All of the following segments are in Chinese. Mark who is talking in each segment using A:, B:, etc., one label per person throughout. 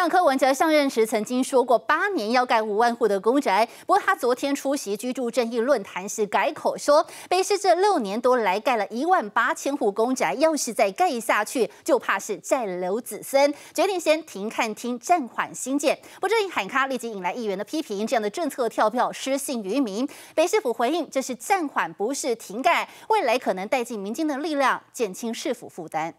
A: 长柯文哲上任时曾经说过8年要盖5万户的公宅，不过他昨天出席居住正义论坛时改口说，北市这6年多来盖了18000户公宅，要是再盖下去，就怕是债留子孙，决定先停看听，暂缓兴建。不过这一喊卡立即引来议员的批评，这样的政策跳票失信于民。北市府回应，这是暂缓，不是停盖，未来可能带进民间的力量，减轻市府负担。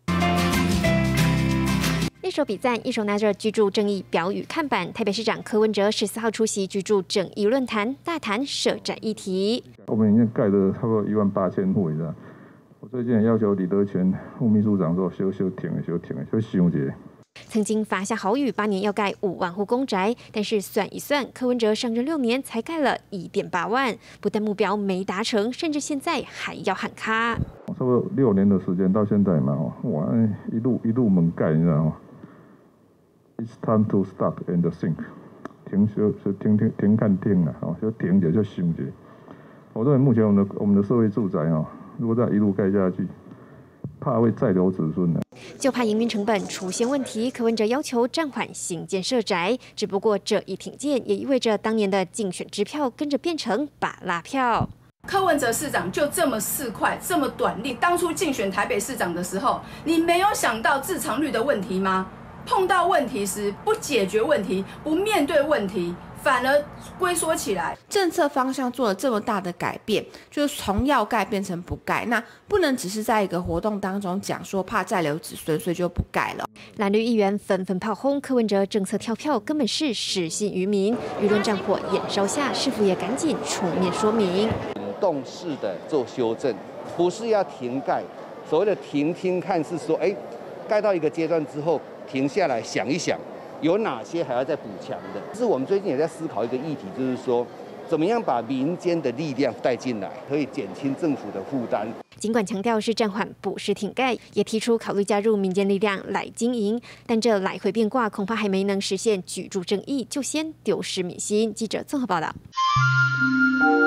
B: 一手比赞，一手拿着居住正义标语看板。台北市长柯文哲14号出席居住正义论坛，大谈社宅议题。
C: 我们已经盖了差不多18000户以上。我最近也要求李德全副秘书长说，小停的，想一下。
B: 曾经发下豪语，8年要盖5万户公宅，但是算一算，柯文哲上任6年才盖了1.8万，不但目标没达成，甚至现在还要喊卡。
C: 差不多6年的时间到现在嘛，哇，一路猛盖，你知道吗？ It's time to stop and think， 停看听了，就停着就想着。我认为目前我们的社会住宅如果再一路盖下去，怕会再留子孙了。
B: 就怕营运成本出现问题，柯文哲要求暂缓新建社宅。只不过这一停建，也意味着当年的竞选支票跟着变成芭乐票。
D: 柯文哲市长就这么4块，这么短命。当初竞选台北市长的时候，你没有想到自偿率的问题吗？碰到问题时不解决问题，不面对问题，反而龟缩起来。
E: 政策方向做了这么大的改变，就是从要盖变成不盖，那不能只是在一个活动当中讲说怕再留子孙，所以就不盖了。
B: 蓝绿议员纷纷炮轰柯文哲政策跳票，根本是失信于民。舆论战火延烧下，市府也赶紧出面说明。
F: 动式的做修正，不是要停盖。所谓的停听看是说，盖到一个阶段之后停下来想一想，有哪些还要再补强的。是我们最近也在思考一个议题，就是说，怎么样把民间的力量带进来，可以减轻政府的负担。
B: 尽管强调是暂缓，不是停盖，也提出考虑加入民间力量来经营，但这来回变卦，恐怕还没能实现居住正义，就先丢失民心。记者综合报道。